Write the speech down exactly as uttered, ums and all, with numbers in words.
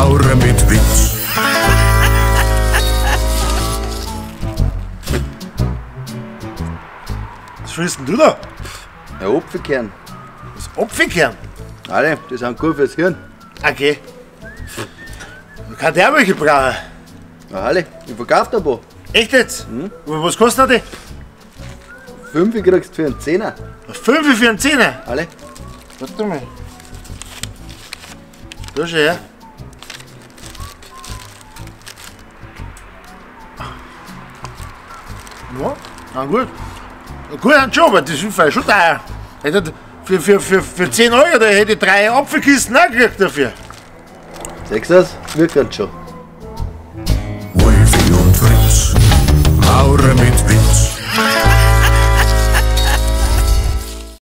Maure mit Witz. Was willst denn du da? Ein Apfelkern. Das Apfelkern? Alle, die sind gut fürs Hirn. Okay. Kann der welche brauchen? Na Halle, ich verkauf dir ein paar. Echt jetzt? Mhm. Was kostet die? Fünf kriegst du für einen Zehner. Fünf für einen Zehner? Alle. Warte mal. Da schau her. Ja, na gut. Gut, ein Job, aber das ist schon teuer. Hätte für, für, für, für zehn Euro da hätte ich drei Apfelkisten auch gekriegt dafür. Sechs das? Wirkt ganz schon. Wolfi und Fritz, Maure mit Witz.